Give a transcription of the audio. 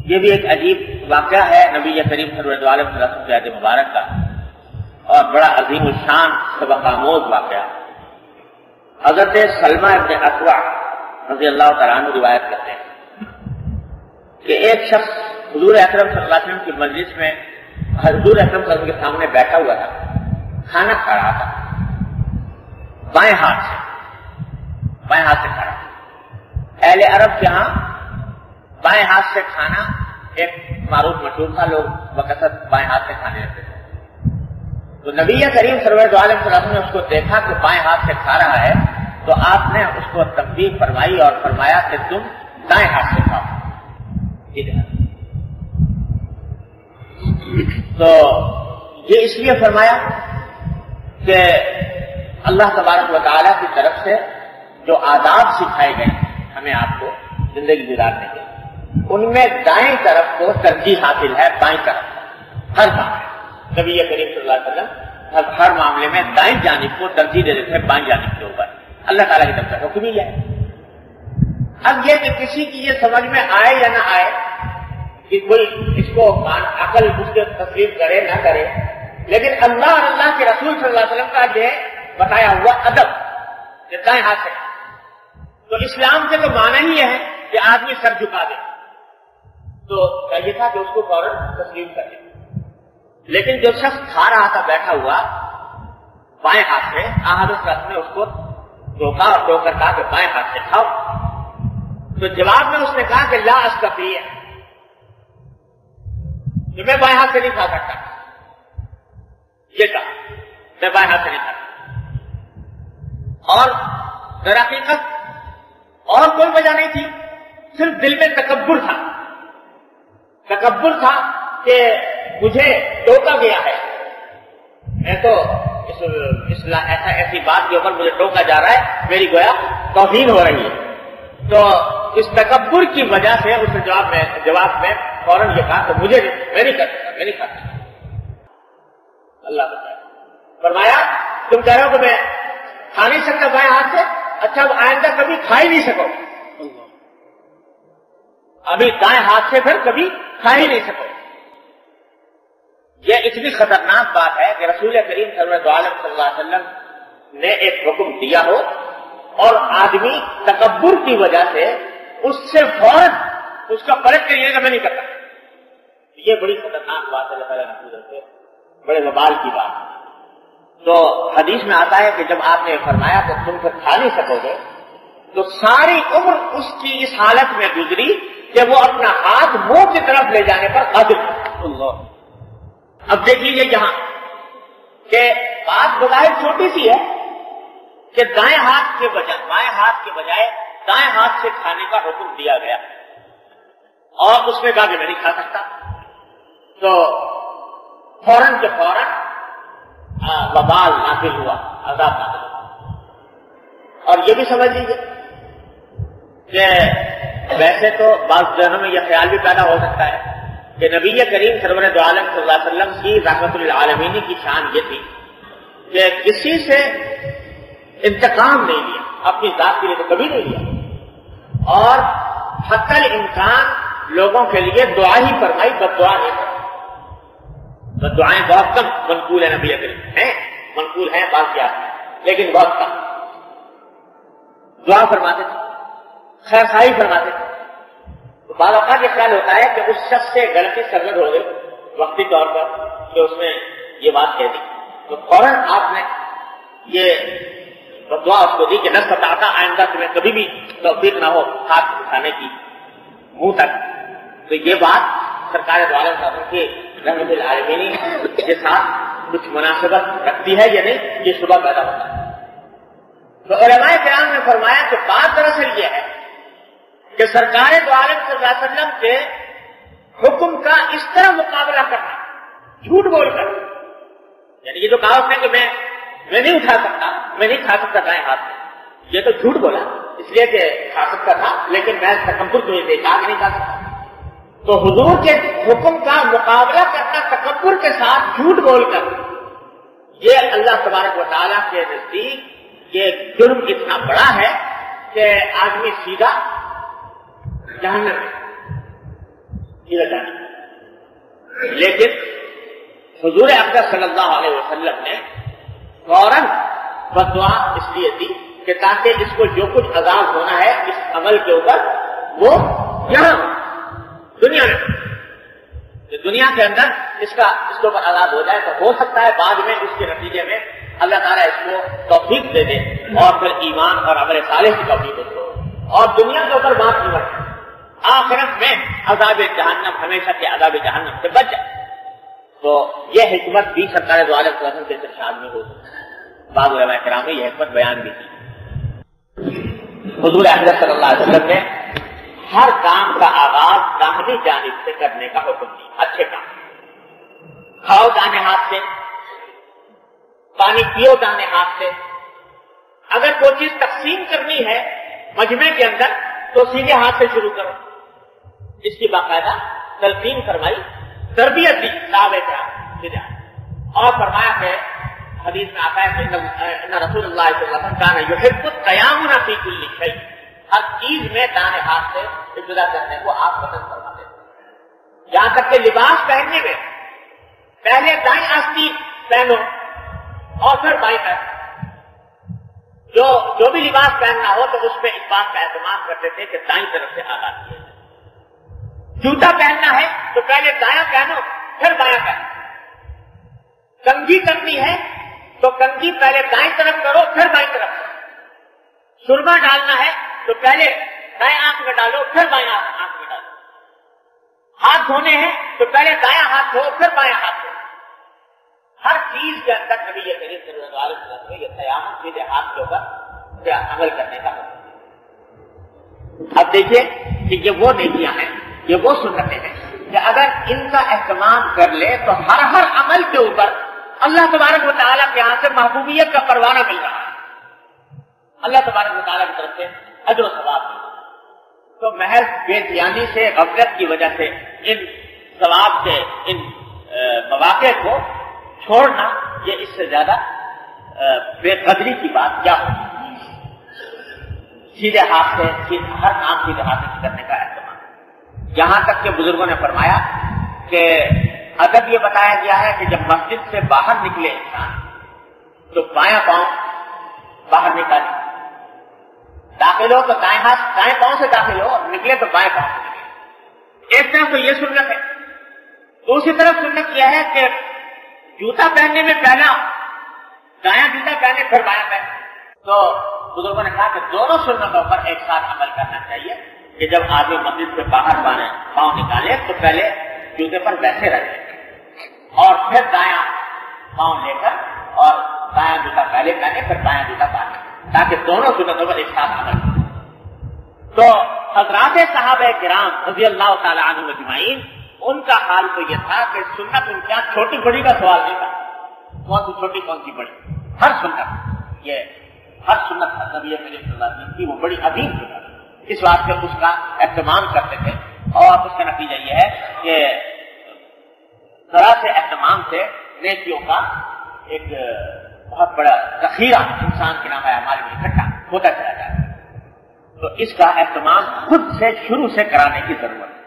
یہ بھی ایک عجیب واقعہ ہے نبی کریم صلی اللہ علیہ وسلم کی عہد مبارک کا، اور بڑا عظیم الشان سبق آموز واقعہ۔ حضرت سلمہ ابن اکوع رضی اللہ تعالیٰ عنہ روایت کرتے ہیں کہ ایک شخص حضور اکرم صلی اللہ علیہ وسلم کی مجلس میں حضور اکرم صلی اللہ علیہ وسلم کے سامنے بیٹھا ہوا تھا، کھانا کھا رہا تھا، بائیں ہاتھ سے کھا رہا تھا۔ اہل عرب کے ہاں بائیں ہاتھ سے کھانا ایک معروف مشہور تھا، لوگ بکثرت بائیں ہاتھ سے کھانے لگتے تھے۔ تو نبی کریم صلی اللہ علیہ وسلم نے اس کو دیکھا کہ بائیں ہاتھ سے کھا رہا ہے، تو آپ نے اس کو تنبیہ فرمائی اور فرمایا کہ تم دائیں ہاتھ سے کھاؤ۔ تو یہ اس لیے فرمایا کہ اللہ تبارک و تعالیٰ کی طرف سے جو آداب سکھائے گئے ہمیں آپ کو زندگی گزارنے کے، ان میں دائیں طرف کو ترجیح حاصل ہے بائیں طرف ہر معاملے۔ نبی کریم صلی اللہ علیہ وسلم ہر معاملے میں دائیں جانب کو ترجیح دے دیتے ہیں بائیں جانب کے اوپر، اللہ تعالیٰ کی طرف سے حکم ہی ہے۔ اب یہ کہ کسی کی یہ سمجھ میں آئے یا نہ آئے کہ کوئی اس کو عقل اس کے تسلیم کرے نہ کرے، لیکن اللہ اور اللہ کے رسول صلی اللہ علیہ وسلم کا یہ بتایا ہوا ادب کہ دائیں ہاتھ سے، تو اسلام کے تو معنی ہی ہے کہ آدمی سر جھکا دے، تو چاہیے تھا کہ اس کو فوراً تسلیم کر دے۔ لیکن جو شخص کھا رہا تھا بیٹھا ہوا بائیں ہاتھ سے، حضرت نے اس کو روکا اور ٹوک کر کہا کہ بائیں ہاتھ سے کھاؤ، تو جواب میں اس نے کہا کہ لا استطیع، کہ میں بائیں ہاتھ سے نہیں کھا سکتا، یہ کہا میں بائیں ہاتھ سے نہیں کھا سکتا۔ اور در حقیقت اور کوئی وجہ نہیں تھی، صرف دل میں تکبر تھا کہ مجھے ٹوکا گیا ہے، میں تو ایسی بات کے اوپر مجھے ٹوکا جا رہا ہے، میری گویا توہین ہو رہی ہے۔ تو اس تکبر کی وجہ سے اس نے جواب میں فوراً یہ کہا کہ میں نہیں کر سکتا، میں نہیں کھا سکتا۔ اللہ بتائے فرمایا تم کہہ رہے ہو کہ میں کھا نہیں سکتا بائیں ہاتھ سے، اچھا اب آئندہ کبھی کھا ہی نہیں سکو، ابھی دائیں ہاتھ سے پھر کبھی کھا ہی نہیں سکو۔ یہ اتنی خطرناک بات ہے کہ رسول کریم صلی اللہ علیہ وسلم نے ایک حکم دیا ہو اور آدمی تکبر کی وجہ سے اس سے فوراً اس کا پلٹ کریے گا میں نہیں کرتا، یہ بڑی خطرناک بات ہے، اللہ تعالیٰ سے بڑے وبال کی بات ہے۔ تو حدیث میں آتا ہے کہ جب آپ نے فرمایا کہ تم پھر کھا نہیں سکو گے، تو ساری عمر اس کی اس حالت میں گزری کہ وہ اپنا ہاتھ منہ کی طرف لے جانے پر قادر ہے۔ اب دیکھ لیجیے یہاں کہ بات بظاہر چھوٹی سی ہے کہ بائیں ہاتھ کے بجائے دائیں ہاتھ سے کھانے کا حکم دیا گیا، اور اس نے کہا کہ میں نہیں کھا سکتا، تو فوراً کے فوراً وبال نازل ہوا، عذاب نازل ہوا۔ اور یہ بھی سمجھ لیجیے کہ ویسے تو بعض ذہنوں میں یہ خیال بھی پیدا ہو سکتا ہے کہ نبی کریم سرور دو عالم صلی اللہ علیہ وسلم کی رحمت للعالمین کی شان یہ تھی کہ کسی سے انتقام نہیں لیا، اپنی ذات کے لیے تو کبھی نہیں لیا، اور حتی الامکان لوگوں کے لیے دعا ہی فرمائی، بد دعا نہیں فرمائی۔ بد دعائیں بہت کم منقول ہے نبی کریم ہیں، منقول ہیں بعض کیا ہے، لیکن بہت کم دعا فرماتے تھے، خیر خواہی فرماتے تھے۔ تو بعض اوقات یہ خیال ہوتا ہے کہ اس شخص سے غلطی سرزد ہو گئی وقتی طور پر کہ اس نے یہ بات کہہ دی، تو فوراً آپ نے یہ دعا اس کو دی کہ نہ ستاتا آئندہ تمہیں کبھی بھی توفیق نہ ہو ہاتھ اٹھانے کی منہ تک۔ تو یہ بات سرکار دو عالم صاحب کی رحمت العالمین کے ساتھ کچھ مناسبت رکھتی ہے یا نہیں، یہ شبہ پیدا ہوتا ہے۔ تو علماء کرام نے فرمایا کہ بات دراصل یہ ہے کہ سرکار دو عالم صلی اللہ علیہ وسلم کے حکم کا اس طرح مقابلہ کرنا، جھوٹ بول کر، یعنی یہ جو کہا اس نے کہ میں نہیں اٹھا سکتا، میں نہیں کھا سکتا دائیں ہاتھ میں، یہ تو جھوٹ بولا، اس لیے کہ کھا سکتا تھا لیکن میں تکبر کی وجہ سے نہیں کھا سکتا۔ تو حضور کے حکم کا مقابلہ کرنا تکبر کے ساتھ جھوٹ بول کر، یہ اللہ تبارک و تعالیٰ کے نزدیک یہ جرم اتنا بڑا ہے کہ آدمی سیدھا جہنم میں، ادھر جانے کا. لیکن حضور اقدس صلی اللہ علیہ وسلم نے فوراً بدعا اس لیے دی کہ تاکہ اس کو جو کچھ عذاب ہونا ہے اس عمل کے اوپر وہ یہاں دنیا میں، دنیا کے اندر اس کے اوپر عذاب ہو جائے تو ہو سکتا ہے بعد میں اس کے نتیجے میں اللہ تعالیٰ اس کو توفیق دے دے اور پھر ایمان اور عمل صالح کی توفیق دے دے اور دنیا کے اوپر بات نہیں بڑھے، آخرت میں عذاب جہنم ہمیشہ کے عذاب جہنم سے بچ جائے. تو یہ حکمت بھی سرکار دو عالم صلی اللہ علیہ وسلم کے ارشاد میں ہو سکتا ہے. بعض علماء کرام نے یہ حکمت بیان بھی کی. حضور اقدس صلی اللہ علیہ وسلم نے ہر کام کا آغاز داہنی جانب سے کرنے کا حکم دیا. اچھے کام کھاؤ داہنے ہاتھ سے، پانی پیو داہنے ہاتھ سے. اگر کوئی چیز تقسیم کرنی ہے مجمع کے اندر تو سیدھے ہاتھ سے شروع کرو. اس کی باقاعدہ تلقین فرمائی، تربیت دی صحابہ کرام سیدھے ہاتھ. اور فرمایا کہ حدیث میں آتا ہے کہ ان رسول اللہ صلی اللہ علیہ وسلم کان یحب القیام فی کل شیء، ہر چیز میں داہنے ہاتھ سے ابتدا کرنے کو آپ پسند فرماتے ہیں. یہاں تک کہ لباس پہننے میں پہلے دائیں آستین پہنو اور پھر بائیں پہنو. جو بھی لباس پہننا ہو تو اس میں اس بات کا اہتمام کرتے تھے کہ دائیں طرف سے آغاز کیا جائے. جوتا پہننا ہے تو پہلے دایاں پہنو پھر بایاں پہنو. کنگھی کرنی ہے تو کنگھی پہلے دائیں طرف کرو پھر بائیں طرف کرو. سرما ڈالنا ہے تو پہلے دائیں آنکھ میں ڈالو پھر بائیں آنکھ میں ڈالو. ہاتھ دھونے ہیں تو پہلے دایاں ہاتھ دھو پھر بایاں ہاتھ دھو. ہر چیز کے اندر نبی کریم صلی اللہ علیہ وسلم نے یہ قیام سیدھے ہاتھ کے اوپر عمل کرنے کا حکم. اب دیکھیے کہ یہ وہ نیکیاں ہیں، یہ وہ سنتیں ہیں کہ اگر ان کا اہتمام کر لے تو ہر عمل کے اوپر اللہ تبارک و تعالیٰ کے یہاں سے محبوبیت کا پروانہ مل رہا ہے. اللہ تبارک و تعالیٰ کی طرف سے اجر و ثواب مل رہا ہے. تو محض بے دھیانی سے غفلت کی وجہ سے ان ثواب کے ان مواقع کو چھوڑنا یہ اس سے زیادہ بے قدری کی بات کیا ہوگی. سیدھے ہاتھ سے ہر کام سیدھے ہاتھ سے کرنے کا اہتمام. یہاں تک کہ بزرگوں نے فرمایا کہ ادب یہ بتایا گیا ہے کہ جب مسجد سے باہر نکلے انسان تو بایاں پاؤں باہر نکالے. داخل ہو تو دائیں ہاتھ دائیں پاؤں سے داخل ہو اور نکلے تو بائیں پاؤں سے نکلے. ایک طرف تو یہ سنت ہے. دوسری طرف سنت یہ ہے کہ جوتا پہننے میں پہلا دایاں جوتا پہنے پھر بایاں پہنے. تو بزرگوں نے کہا کہ دونوں سنتوں پر ایک ساتھ عمل کرنا چاہیے کہ جب آدمی مسجد سے باہر پاؤں نکالے تو پہلے جوتے پر ویسے رکھے اور پھر دایاں پاؤں لے کر اور دایاں جوتا پہلے پہنے پھر دایاں جوتا پہنے، تاکہ دونوں سنتوں پر ایک ساتھ عمل کرے. تو حضرات صحابہ کرام رضی اللہ تعالی عنہم اجمعین ان کا حال تو یہ تھا کہ سنت ان کا چھوٹی بڑی کا سوال نہیں تھا. کون سی چھوٹی کون سی بڑی، ہر سنت نبی کریم صلی اللہ علیہ وسلم کی وہ بڑی عظیم سنت. اس واسطے اس کا اہتمام کرتے تھے اور اس کا نتیجہ یہ ہے کہ ذرا سے اہتمام سے نیکیوں کا ایک بہت بڑا ذخیرہ انسان کے نام اعمال میں اکٹھا ہوتا چلا جاتا ہے. تو اس کا اہتمام خود سے شروع سے کرانے کی ضرورت ہے.